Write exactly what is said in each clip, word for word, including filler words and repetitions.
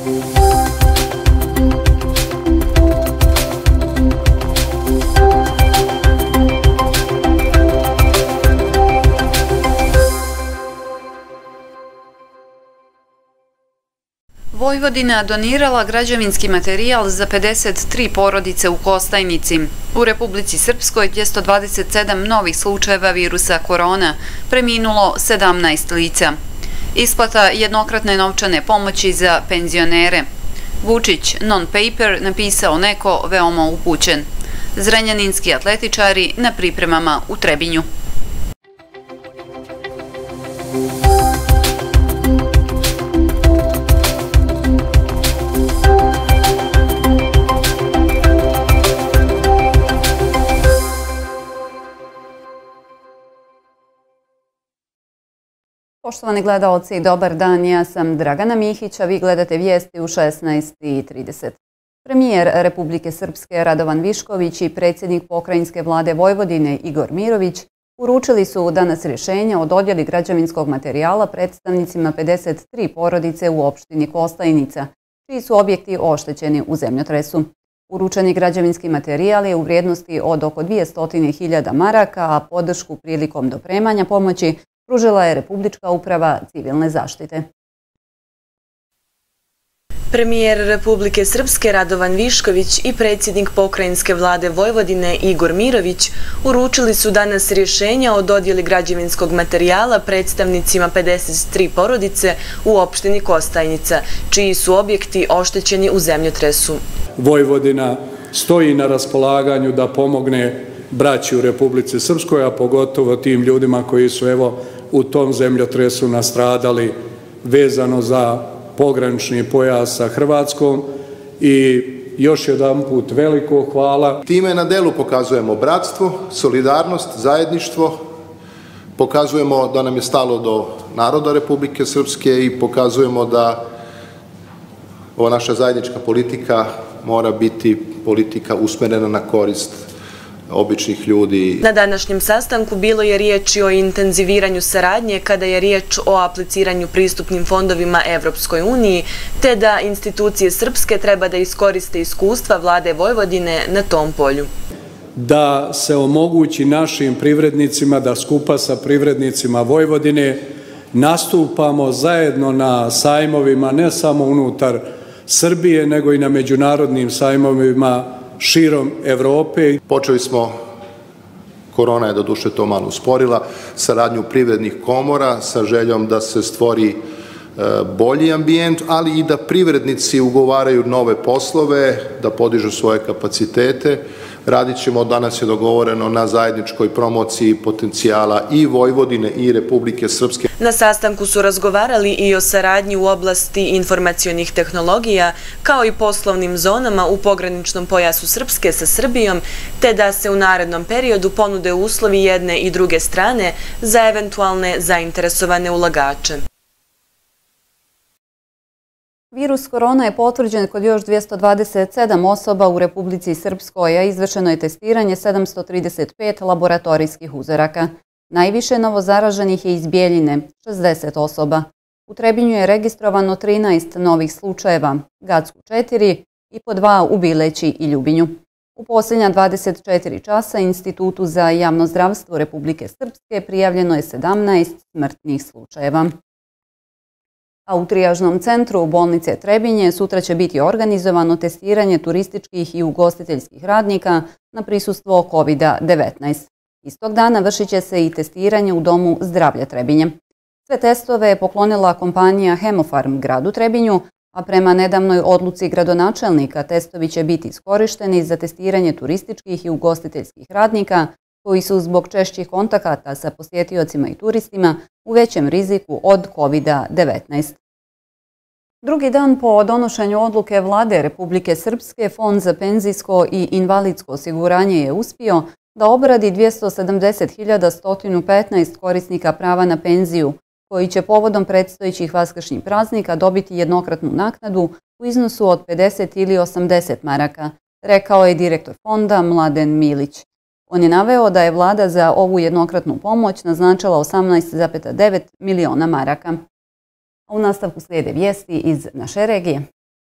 Vojvodina donirala građevinski materijal za pedeset tri porodice u Kostajnici. U Republici Srpskoj dvjesto dvadeset sedam novih slučajeva virusa korona, preminulo sedamnaest lica. Isplata jednokratne novčane pomoći za penzionere. Vučić, non-paper, napisao neko veoma upućen. Zrenjaninski atletičari na pripremama u Trebinju. Poštovani gledaoci, dobar dan, ja sam Dragana Mihić, a vi gledate vijesti u šesnaest i trideset. Premijer Republike Srpske Radovan Višković i predsjednik pokrajinske vlade Vojvodine Igor Mirović uručili su danas rješenja o dodjeli građevinskog materijala predstavnicima pedeset tri porodice u opštini Kostajnica, čiji su objekti oštećeni u zemljotresu. Uručeni građevinski materijal je u vrijednosti od oko dvjesto hiljada maraka, a podršku prilikom dopremanja pomoći pružila je Republička uprava civilne zaštite. Premijer Republike Srpske Radovan Višković i predsjednik pokrajinske vlade Vojvodine Igor Mirović uručili su danas rješenja o dodjeli građevinskog materijala predstavnicima pedeset tri porodice u opštini Kostajnica, čiji su objekti oštećeni u zemljotresu. Vojvodina stoji na raspolaganju da pomogne braći u Republici Srpskoj, a pogotovo tim ljudima koji su evo u tom zemljotresu nastradali vezano za pogranični pojas sa Hrvatskom. I još jedan put veliko hvala. Time na delu pokazujemo bratstvo, solidarnost, zajedništvo, pokazujemo da nam je stalo do naroda Republike Srpske i pokazujemo da ova naša zajednička politika mora biti politika usmjerena na korist običnih ljudi. Na današnjem sastanku bilo je riječ o intenziviranju saradnje kada je riječ o apliciranju pristupnim fondovima Evropskoj uniji, te da institucije srpske treba da iskoriste iskustva vlade Vojvodine na tom polju. Da se omogući našim privrednicima da skupa sa privrednicima Vojvodine nastupamo zajedno na sajmovima ne samo unutar Srbije, nego i na međunarodnim sajmovima širom Evrope. Počeli smo, korona je doduše to malo usporila, saradnju privrednih komora sa željom da se stvori bolji ambijent, ali i da privrednici ugovaraju nove poslove, da podižu svoje kapacitete. Radit ćemo, danas je dogovoreno, na zajedničkoj promociji potencijala i Vojvodine i Republike Srpske. Na sastanku su razgovarali i o saradnji u oblasti informacionih tehnologija, kao i poslovnim zonama u pograničnom pojasu Srpske sa Srbijom, te da se u narednom periodu ponude uslovi jedne i druge strane za eventualne zainteresovane ulagače. Virus korona je potvrđen kod još dvjesto dvadeset sedam osoba u Republici Srpskoj, a izvršeno je testiranje sedamsto trideset pet laboratorijskih uzoraka. Najviše novozaraženih je iz Bijeljine, šezdeset osoba. U Trebinju je registrovano trinaest novih slučajeva, Gacku četiri i po dva u Bileći i Ljubinju. U posljednja dvadeset četiri časa Institutu za javno zdravstvo Republike Srpske prijavljeno je sedamnaest smrtnih slučajeva. A u trijažnom centru bolnice Trebinje sutra će biti organizovano testiranje turističkih i ugostiteljskih radnika na prisustvo kovid devetnaest. Istog dana vršit će se i testiranje u Domu zdravlja Trebinje. Sve testove je poklonila kompanija Hemofarm gradu Trebinju, a prema nedavnoj odluci gradonačelnika testovi će biti iskorišteni za testiranje turističkih i ugostiteljskih radnika koji su zbog češćih kontakata sa posjetiocima i turistima u većem riziku od kovid devetnaest. Drugi dan po donošenju odluke vlade Republike Srpske, Fond za penzijsko i invalidsko osiguranje je uspio da obradi dvjesto sedamdeset hiljada sto petnaest korisnika prava na penziju, koji će povodom predstojećih vaskršnjih praznika dobiti jednokratnu naknadu u iznosu od pedeset ili osamdeset maraka, rekao je direktor fonda Mladen Milić. On je naveo da je vlada za ovu jednokratnu pomoć naznačila osamnaest zarez devet miliona maraka. A u nastavku slijede vijesti iz naše regije.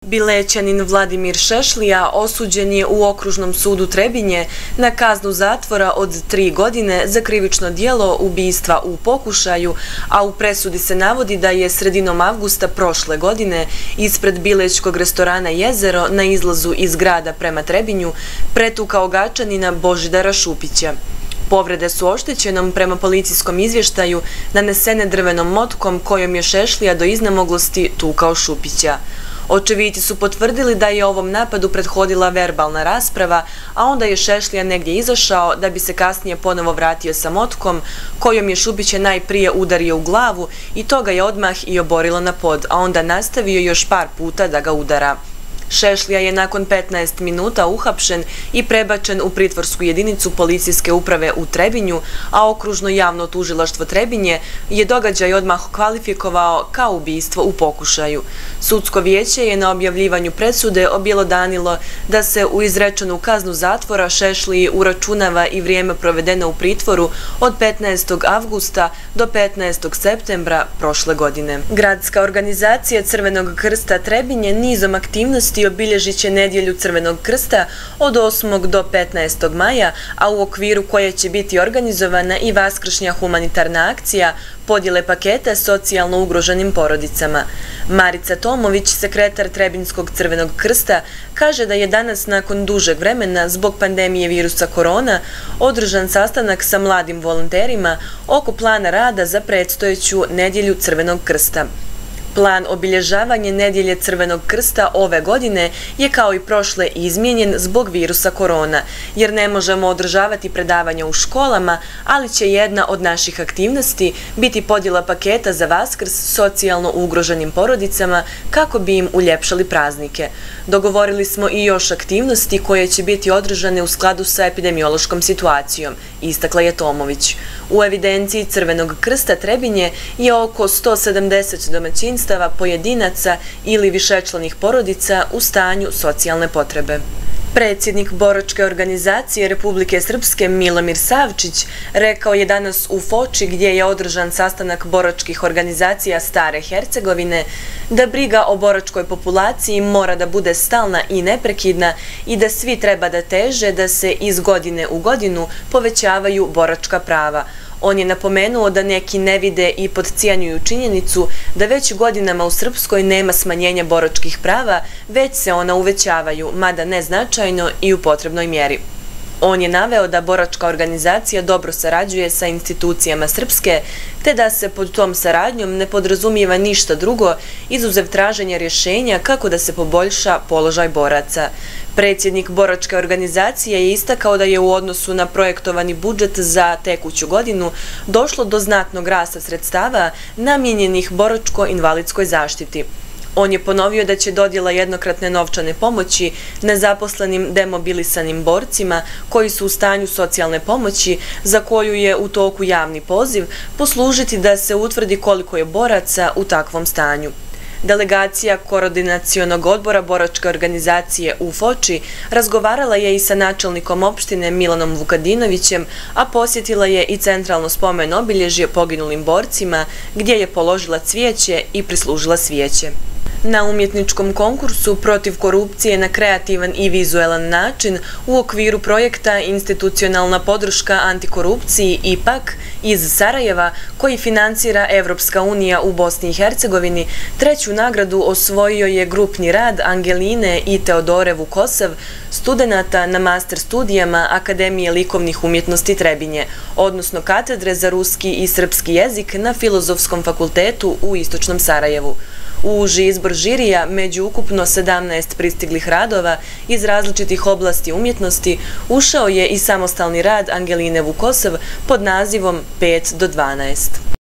Bilećanin Vladimir Šešlija osuđen je u Okružnom sudu Trebinje na kaznu zatvora od tri godine za krivično djelo ubistva u pokušaju, a u presudi se navodi da je sredinom avgusta prošle godine ispred bilećkog restorana Jezero na izlazu iz grada prema Trebinju pretukao Gačanina Božidara Šupića. Povrede su oštećenom prema policijskom izvještaju nanesene drvenom motkom kojom je Šešlija do iznemoglosti tukao Šupića. Očeviti su potvrdili da je ovom napadu prethodila verbalna rasprava, a onda je Šešlija negdje izašao da bi se kasnije ponovo vratio sa motkom, kojom je Šupića najprije udario u glavu i to ga je odmah i oborilo na pod, a onda nastavio još par puta da ga udara. Šešlija je nakon petnaest minuta uhapšen i prebačen u pritvorsku jedinicu policijske uprave u Trebinju, a okružno javno tužilaštvo Trebinje je događaj odmah kvalifikovao kao ubistvo u pokušaju. Sudsko vijeće je na objavljivanju presude objelodanilo da se u izrečenu kaznu zatvora Šešliji uračunava i vrijeme provedeno u pritvoru od petnaestog avgusta do petnaestog septembra prošle godine. Gradska organizacija Crvenog krsta Trebinje nizom aktivnosti obilježit će nedjelju Crvenog krsta od osmog do petnaestog maja, a u okviru koje će biti organizovana i vaskršnja humanitarna akcija podjele paketa socijalno ugroženim porodicama. Marica Tomović, sekretar Trebinskog Crvenog krsta, kaže da je danas nakon dužeg vremena zbog pandemije virusa korona održan sastanak sa mladim volonterima oko plana rada za predstojeću nedjelju Crvenog krsta. Plan obilježavanja nedjelje Crvenog krsta ove godine je kao i prošle izmijenjen zbog virusa korona, jer ne možemo održavati predavanja u školama, ali će jedna od naših aktivnosti biti podjela paketa za Vaskrs socijalno ugroženim porodicama kako bi im uljepšali praznike. Dogovorili smo i još aktivnosti koje će biti održane u skladu sa epidemiološkom situacijom, istakla je Tomović. U evidenciji Crvenog krsta Trebinje je oko sto sedamdeset domaćinstava, pojedinaca ili višečlanih porodica u stanju socijalne potrebe. Predsjednik boračke organizacije Republike Srpske Milomir Savčić rekao je danas u Foči, gdje je održan sastanak boračkih organizacija Stare Hercegovine, da briga o boračkoj populaciji mora da bude stalna i neprekidna i da svi treba da teže da se iz godine u godinu povećavaju boračka prava. On je napomenuo da neki ne vide i podcijenjuju činjenicu da već godinama u Srpskoj nema smanjenja boračkih prava, već se ona uvećavaju, mada neznačajno i u potrebnoj mjeri. On je naveo da boračka organizacija dobro sarađuje sa institucijama Srpske, te da se pod tom saradnjom ne podrazumijeva ništa drugo izuzev traženja rješenja kako da se poboljša položaj boraca. Predsjednik boračke organizacije je istakao da je u odnosu na projektovani budžet za tekuću godinu došlo do znatnog rasta sredstava namijenjenih boračko-invalidskoj zaštiti. On je ponovio da će dodjela jednokratne novčane pomoći nezaposlenim demobilisanim borcima koji su u stanju socijalne pomoći, za koju je u toku javni poziv, poslužiti da se utvrdi koliko je boraca u takvom stanju. Delegacija Koordinacionog odbora boračke organizacije u Foči razgovarala je i sa načelnikom opštine Milanom Vukadinovićem, a posjetila je i centralno spomen obilježje poginulim borcima, gdje je položila cvijeće i prislužila svijeće. Na umjetničkom konkursu protiv korupcije na kreativan i vizuelan način u okviru projekta Institucionalna podrška antikorupciji I P A K iz Sarajeva, koji financira Evropska unija u Bosni i Hercegovini, treću nagradu osvojio je grupni rad Angeline i Teodore Vukosav, studenata na master studijama Akademije likovnih umjetnosti Trebinje, odnosno katedre za ruski i srpski jezik na Filozofskom fakultetu u Istočnom Sarajevu. U uži izbor žirija među ukupno sedamnaest pristiglih radova iz različitih oblasti umjetnosti ušao je i samostalni rad Angeline Vukosav pod nazivom pet do dvanaest.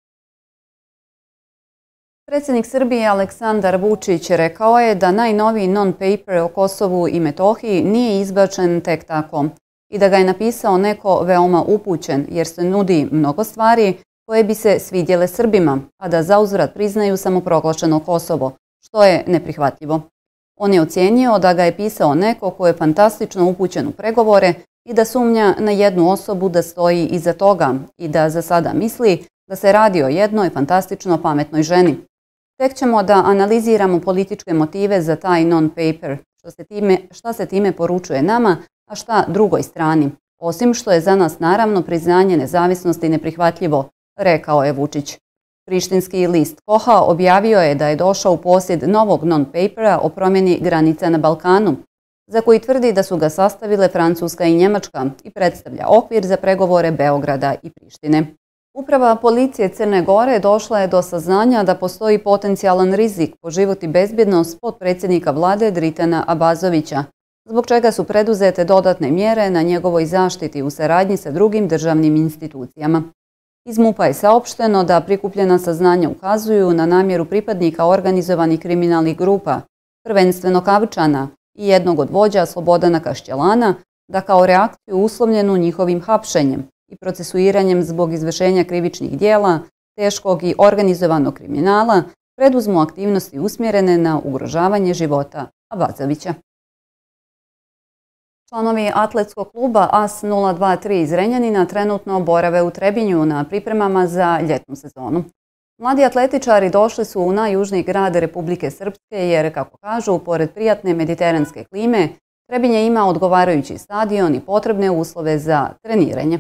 Predsjednik Srbije Aleksandar Vučić rekao je da najnoviji non-paper o Kosovu i Metohiji nije izbačen tek tako i da ga je napisao neko veoma upućen, jer se nudi mnogo stvari koje bi se svidjele Srbima, a da zauzvrat priznaju samoproglašeno Kosovo, što je neprihvatljivo. On je ocijenio da ga je pisao neko ko je fantastično upućen u pregovore i da sumnja na jednu osobu da stoji iza toga i da za sada misli da se radi o jednoj fantastično pametnoj ženi. Tek ćemo da analiziramo političke motive za taj non-paper, što se time, šta se time poručuje nama, a šta drugoj strani, osim što je za nas naravno priznanje nezavisnosti neprihvatljivo, rekao je Vučić. Prištinski list Koha objavio je da je došao u posjed novog non-papera o promjeni granica na Balkanu, za koji tvrdi da su ga sastavile Francuska i Njemačka i predstavlja okvir za pregovore Beograda i Prištine. Uprava policije Crne Gore došla je do saznanja da postoji potencijalan rizik po život i bezbjednost potpredsjednika vlade Dritana Abazovića, zbog čega su preduzete dodatne mjere na njegovoj zaštiti u saradnji sa drugim državnim institucijama. Iz MUP-a je saopšteno da prikupljena saznanja ukazuju na namjeru pripadnika organizovanih kriminalnih grupa, prvenstveno Kavčana i jednog od vođa Slobodana Kašćelana, da kao reakciju uslovljenu njihovim hapšenjem i procesuiranjem zbog izvršenja krivičnih dijela, teškog i organizovanog kriminala, preduzmu aktivnosti usmjerene na ugrožavanje života Abazovića. Članovi atletskog kluba A S nula dva tri iz Renjanina trenutno borave u Trebinju na pripremama za ljetnu sezonu. Mladi atletičari došli su u najjužniji grad Republike Srpske jer, kako kažu, pored prijatne mediteranske klime, Trebinje ima odgovarajući stadion i potrebne uslove za treniranje.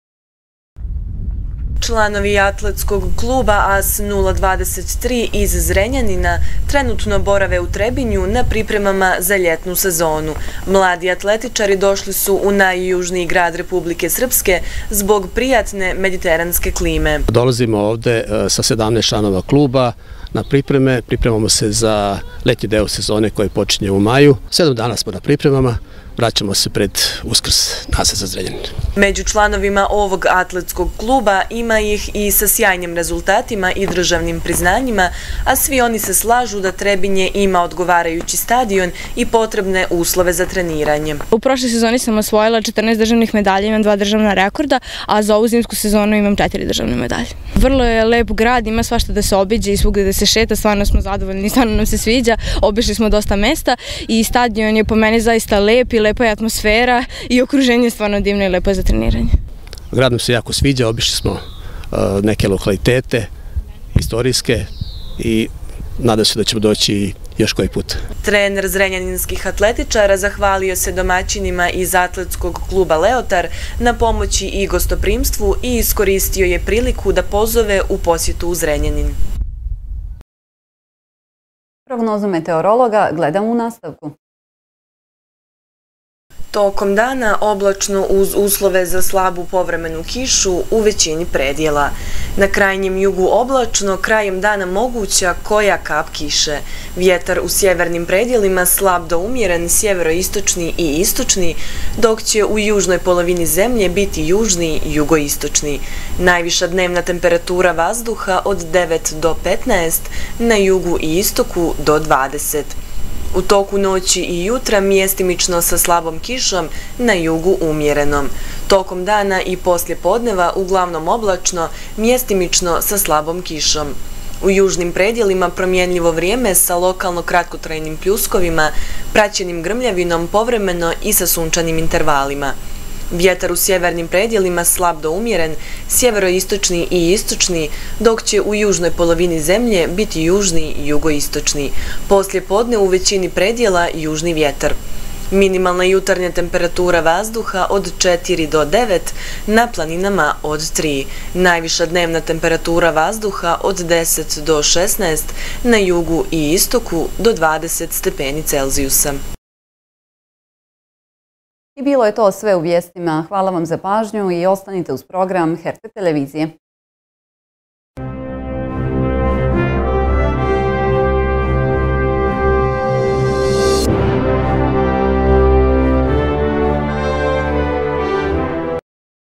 Članovi atletskog kluba A S nula dvadeset tri iz Zrenjanina trenutno borave u Trebinju na pripremama za ljetnu sezonu. Mladi atletičari došli su u najjužniji grad Republike Srpske zbog prijatne mediteranske klime. Dolazimo ovde sa sedamnaest članova kluba na pripreme. Pripremamo se za letnji deo sezone koji počinje u maju. Sedam dana smo na pripremama. Vraćamo se pred Uskrs nazad za Zrenjanin. Među članovima ovog atletskog kluba ima ih i sa sjajnim rezultatima i državnim priznanjima, a svi oni se slažu da Trebinje ima odgovarajući stadion i potrebne uslove za treniranje. U prošloj sezoni sam osvojila četrnaest državnih medalja, imam dva državna rekorda, a za ovu zimsku sezonu imam četiri državne medalje. Vrlo je lep grad, ima svašta da se obiđe i svugde da se šeta, stvarno smo zadovoljni, stvarno nam se sviđa, obišli smo dosta mesta i stadion je po meni zaista lep i lepa je atmosfera i okruženje je stvarno divno i lepo je za treniranje. Grad nam se jako sviđa, obišli smo neke lokalitete, istorijske i nadam se da ćemo doći još koji put. Trener zrenjaninskih atletičara zahvalio se domaćinima iz atletskog kluba Leotar na pomoći i gostoprimstvu i iskoristio je priliku da pozove u posjetu u Zrenjanin. Prognozu meteorologa gledamo u nastavku. Tokom dana oblačno uz uslove za slabu povremenu kišu u većini predjela. Na krajnjem jugu oblačno, krajem dana moguća koja kap kiše. Vjetar u sjevernim predjelima slab do umjeren, sjeveroistočni i istočni, dok će u južnoj polovini zemlje biti južni i jugoistočni. Najviša dnevna temperatura vazduha od devet do petnaest, na jugu i istoku do dvadeset. U toku noći i jutra mjestimično sa slabom kišom, na jugu umjerenom. Tokom dana i poslje podneva uglavnom oblačno, mjestimično sa slabom kišom. U južnim predjelima promjenljivo vrijeme sa lokalno kratkotrajnim pljuskovima, praćenim grmljavinom povremeno i sa sunčanim intervalima. Vjetar u sjevernim predjelima slab do umjeren, sjeveroistočni i istočni, dok će u južnoj polovini zemlje biti južni i jugoistočni. Poslije podne u većini predjela južni vjetar. Minimalna jutarnja temperatura vazduha od četiri do devet, na planinama od tri. Najviša dnevna temperatura vazduha od deset do šesnaest, na jugu i istoku do dvadeset stepeni Celzijusa. I bilo je to sve u vijestima. Hvala vam za pažnju i ostanite uz program Her te televizije.